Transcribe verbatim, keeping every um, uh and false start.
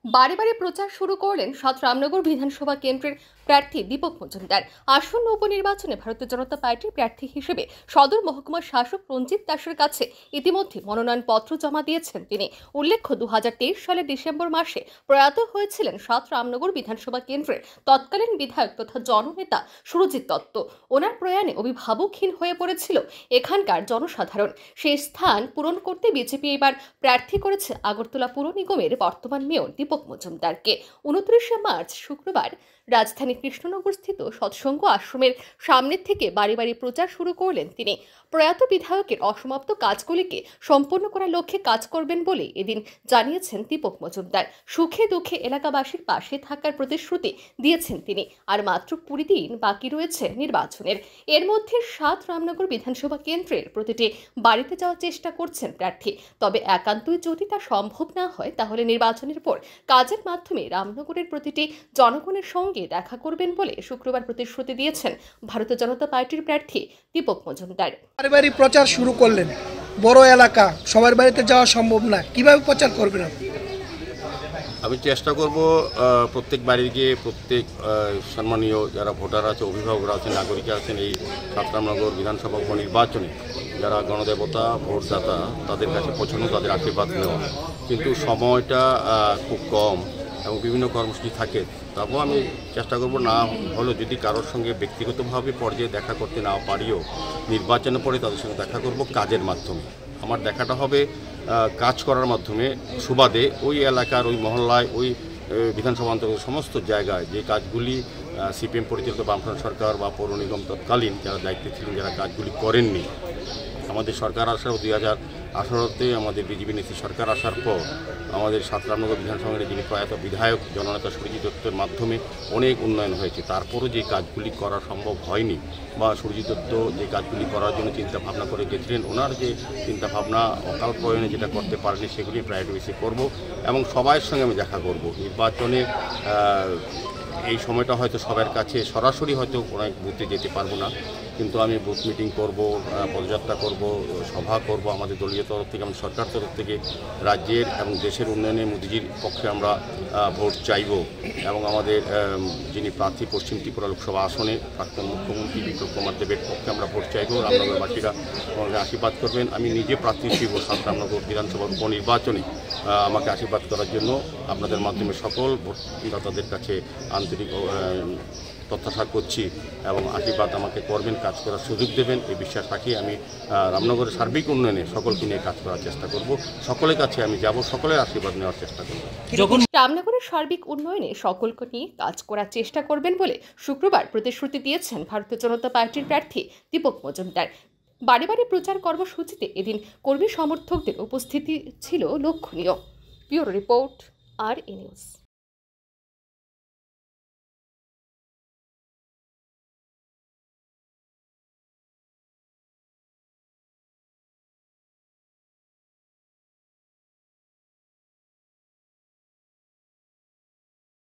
বারে বারে প্রচার শুরু করলেন সাত রামনগর বিধানসভা কেন্দ্রের প্রার্থী দীপক মজুমদার। আসন্ন উপনির্বাচনে ভারতীয় জনতা পার্টির প্রার্থী হিসেবে সদর মহকুমার শাসক রঞ্জিত দাসের কাছে ইতিমধ্যে মনোনয়নপত্র জমা দিয়েছেন তিনি। উল্লেখ্য, দু হাজার তেইশ সালের ডিসেম্বর মাসে প্রয়াত হয়েছিলেন সাত রামনগর বিধানসভা কেন্দ্রের তৎকালীন বিধায়ক তথা জননেতা সুরজিৎ দত্ত। ওনার প্রয়াণে অভিভাবকহীন হয়ে পড়েছিল এখানকার জনসাধারণ। সেই স্থান পূরণ করতে বিজেপি এবার প্রার্থী করেছে আগরতলা পুর নিগমের বর্তমান মেয়র দীপক মজুমদারকে। উনত্রিশে মার্চ শুক্রবার রাজধানী কৃষ্ণনগর স্থিত সৎসঙ্গ আশ্রমের সামনে থেকে বাড়ি বাড়ি প্রচার শুরু করলেন তিনি। প্রয়াত বিধায়কের অসমাপ্ত কাজগুলিকে সম্পূর্ণ করার লক্ষ্যে কাজ করবেন বলে এদিন জানিয়েছেন দীপক মজুমদার। সুখে দুঃখে এলাকাবাসীর পাশে থাকার প্রতিশ্রুতি দিয়েছেন তিনি। আর মাত্র কুড়ি দিন বাকি রয়েছে নির্বাচনের। এর মধ্যে সাত রামনগর বিধানসভা কেন্দ্রের প্রতিটি বাড়িতে যাওয়ার চেষ্টা করছেন প্রার্থী। তবে একান্তই যদি তা সম্ভব না হয় তাহলে নির্বাচনের পর কাজের মাধ্যমে রামনগরের প্রতিটি জনগণের সঙ্গে দেখা করবেন বলে শুক্রবার প্রতিশ্রুতি দিয়েছেন ভারতীয় জনতা পার্টির প্রার্থী দীপক মজুমদার। বাড়ি প্রচার শুরু করলেন, বড় এলাকা, সবার বাড়িতে যাওয়া সম্ভব না, কিভাবে প্রচার করবেন? আমি চেষ্টা করব প্রত্যেক বাড়ি গিয়ে প্রত্যেক সম্মানীয় যারা ভোটার আছে, অভিভাবকরা আছেন, নাগরিক আছেন, এই সাত রামনগর বিধানসভা উপনির্বাচনে যারা গণদেবতা ভোটদাতা তাদের কাছে পৌঁছানো, তাদের আশীর্বাদ নেওয়া। কিন্তু সময়টা খুব কম এবং বিভিন্ন কর্মসূচি থাকে। তারপর আমি চেষ্টা করব, না হলেও যদি কারোর সঙ্গে ব্যক্তিগতভাবে পর্যায়ে দেখা করতে না পারিও নির্বাচনের পরে তাদের সঙ্গে দেখা করব কাজের মাধ্যমে। আমার দেখাটা হবে কাজ করার মাধ্যমে, সুবাদে ওই এলাকার, ওই মহল্লায়, ওই বিধানসভা অন্তর্গত সমস্ত জায়গায় যে কাজগুলি সিপিএম পরিচালিত বামফ্রন্ট সরকার বা পৌর নিগম তৎকালীন যারা দায়িত্বে ছিলেন, যারা কাজগুলি করেননি, আমাদের সরকার আসার দুই হাজার আঠারোতে আমাদের বিজেপি নেত্রী সরকার আসার পর আমাদের সাত রামনগর বিধানসভার যিনি প্রয়াত বিধায়ক জননেতা সুরজিৎ দত্তের মাধ্যমে অনেক উন্নয়ন হয়েছে। তারপরও যে কাজগুলি করা সম্ভব হয়নি বা সুরজিৎ দত্ত যে কাজগুলি করার জন্য চিন্তা ভাবনা করে গেছিলেন, ওনার যে চিন্তা ভাবনা অকাল প্রয়োজনে যেটা করতে পারেনি সেগুলি প্রায়োরিটি বেশি করব এবং সবার সঙ্গে আমি দেখা করব। নির্বাচনে এই সময়টা হয়তো সবার কাছে সরাসরি হয়তো অনেক বুথে যেতে পারবো না, কিন্তু আমি বুথ মিটিং করব, পদযাত্রা করব, সভা করব। আমাদের দলীয় তরফ থেকে, আমাদের সরকার তরফ থেকে রাজ্যের এবং দেশের উন্নয়নে মোদিজির পক্ষে আমরা ভোট চাইব এবং আমাদের যিনি প্রার্থী পশ্চিম ত্রিপুরা লোকসভা আসনে প্রাক্তন মুখ্যমন্ত্রী বিপ্লব কুমার দেবের পক্ষে আমরা ভোট চাইব। রামনগরবাসীরা আমাকে আশীর্বাদ করবেন। আমি নিজে প্রার্থী ছিলাম সাত রামনগর বিধানসভার উপনির্বাচনে। আমাকে আশীর্বাদ করার জন্য আপনাদের মাধ্যমে সকল ভোটদাতাদের কাছে আন্তরিক প্রত্যাশা করছি এবং আশীর্বাদ আমাকে করবেন, কাজ করার সুযোগ দেবেন, এই বিশ্বাস রাখি আমি রামনগরের সার্বিক উন্নয়নে সকলকে নিয়ে কাজ করার চেষ্টা করব। সকলের কাছে আমি যাব, সকলের আশীর্বাদ নেওয়ার চেষ্টা করব। রামনগরের সার্বিক উন্নয়নে সকলকে নিয়ে কাজ করার চেষ্টা করবেন বলে শুক্রবার প্রতিশ্রুতি দিয়েছেন ভারতীয় জনতা পার্টির প্রার্থী দীপক মজুমদার। বাড়ি বাড়ি প্রচার কর্মসূচিতে এদিন কর্মী সমর্থকদের উপস্থিতি ছিল লক্ষণীয়। ব্যুরো রিপোর্ট, আর ই নিউজ।